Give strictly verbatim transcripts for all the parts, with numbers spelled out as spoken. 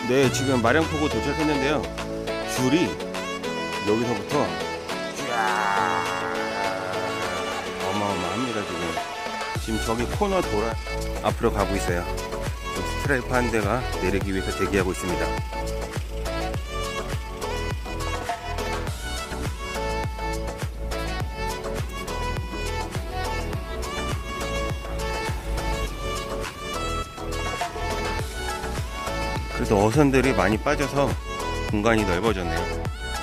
네, 지금 마량포구 도착했는데요. 줄이 여기서부터 쫙 어마어마합니다. 지금 지금 저기 코너 돌아 앞으로 가고 있어요. 스트라이프 한 대가 내리기 위해서 대기하고 있습니다. 그래도 어선들이 많이 빠져서 공간이 넓어졌네요.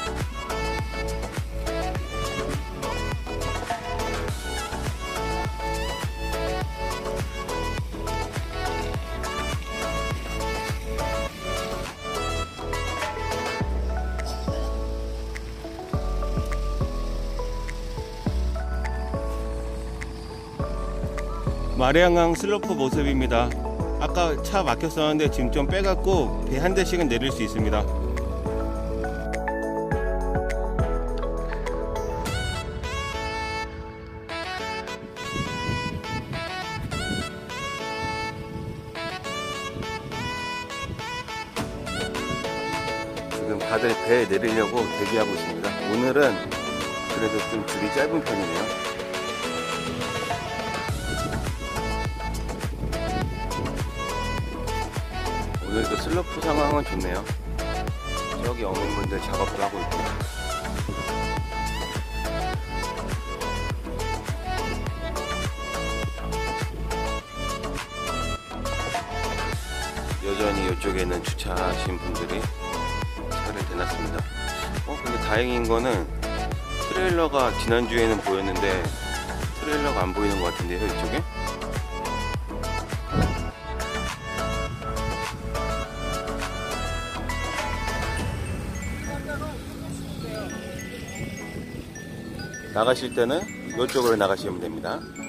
마량항 슬로프 모습입니다. 아까 차 막혔었는데 지금 좀 빼갖고 배 한 대씩은 내릴 수 있습니다. 지금 다들 배에 내리려고 대기하고 있습니다. 오늘은 그래도 좀 줄이 짧은 편이네요. 오늘도 슬로프 상황은 좋네요. 저기 어민분들 작업도 하고 있고. 여전히 이쪽에는 주차하신 분들이 차를 대놨습니다. 어 근데 다행인 거는 트레일러가 지난주에는 보였는데 트레일러가 안 보이는 것 같은데요, 이쪽에? 나가실 때는 이쪽으로 나가시면 됩니다.